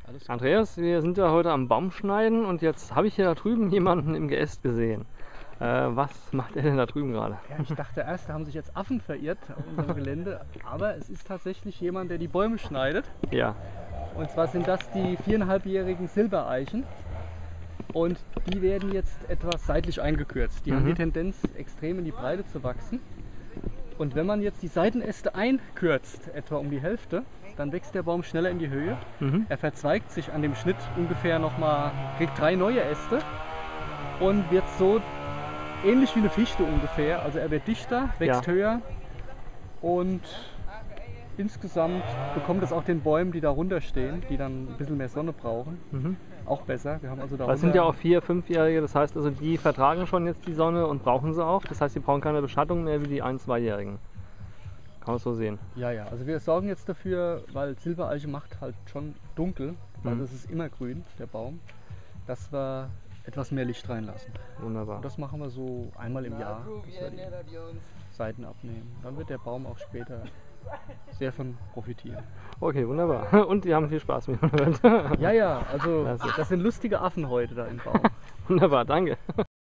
Alles gut. Andreas, wir sind ja heute am Baumschneiden und jetzt habe ich hier da drüben jemanden im Geäst gesehen. Was macht er denn da drüben gerade? Ja, ich dachte erst, da haben sich jetzt Affen verirrt auf unserem Gelände, aber es ist tatsächlich jemand, der die Bäume schneidet. Ja. Und zwar sind das die 4,5-jährigen Silbereichen. Und die werden jetzt etwas seitlich eingekürzt. Die haben die Tendenz, extrem in die Breite zu wachsen. Und wenn man jetzt die Seitenäste einkürzt, etwa um die Hälfte, dann wächst der Baum schneller in die Höhe. Er verzweigt sich an dem Schnitt ungefähr nochmal, kriegt 3 neue Äste und wird so ähnlich wie eine Fichte ungefähr. Also er wird dichter, wächst höher und insgesamt bekommt es auch den Bäumen, die darunter stehen, die dann ein bisschen mehr Sonne brauchen, auch besser. Wir haben also Das sind ja auch 4-, 5-Jährige, das heißt also, die vertragen schon jetzt die Sonne und brauchen sie auch. Das heißt, die brauchen keine Beschattung mehr wie die 1-, 2-Jährigen. Kann man so sehen. Ja, ja, also wir sorgen jetzt dafür, weil Silbereiche macht halt schon dunkel, weil das ist immer grün, der Baum, dass wir etwas mehr Licht reinlassen. Wunderbar. Und das machen wir so einmal im Jahr, dass wir die Seiten abnehmen. Dann wird der Baum auch später sehr von profitieren. Okay, wunderbar. Und die haben viel Spaß mit mir. Ja, ja, also das sind lustige Affen heute da im Baum. Wunderbar, danke.